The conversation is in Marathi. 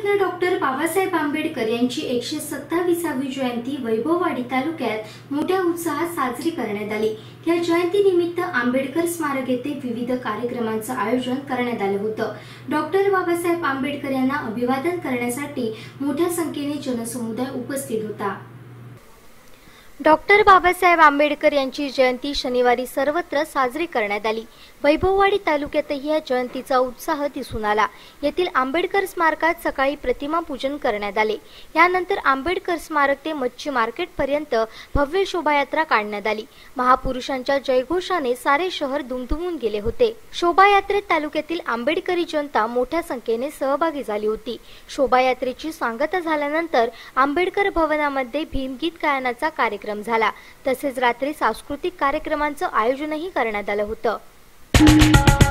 लोकरत्न डॉक्टर बाबासाहेब आंबेडकर यांची 127वी जयंती वैभववाडी तालुक्यात मोठ्या उत्साहात साजरी करण्यात आली। या जयंतीनिमित्त आंबेडकर स्मारक येथे विविध कार्यक्रमांचे आयोजन करण्यात आले होते। डॉक्टर बाबासाहेब आंबेडकर यांना अभिवादन करण्यासाठी मोठ्या संख्येने जनसमुदाय उपस्थित होता। डॉक्टर बाबासाहेब आंबेडकर यांची जयंती शनिवारी सर्वत्र साजरी करण्यात आली। वैभववाडी तालुक्यातही या जयंतीचा उत्साह दिसून आला। येथील आंबेडकर स्मारकात सकाळी प्रतिमा पूजन करण्यात आले। यानंतर आंबेडकर स्मारक ते मच्छी मार्केट पर्यंत भव्य शोभायात्रा काढण्यात आली। महापुरुषांच्या जयघोषाने सारे शहर दुमदुमून गेले होते। शोभायात्रेत तालुक्यातील आंबेडकरी जनता मोठ्या संख्येने सहभागी झाली होती। शोभायात्रेची सांगता झाल्यानंतर आंबेडकर भवनामध्ये भीमगीत गायनाचा कार्यक्रम झाला। तसेच रात्री सांस्कृतिक कार्यक्रमांचे आयोजनही करण्यात आले होते।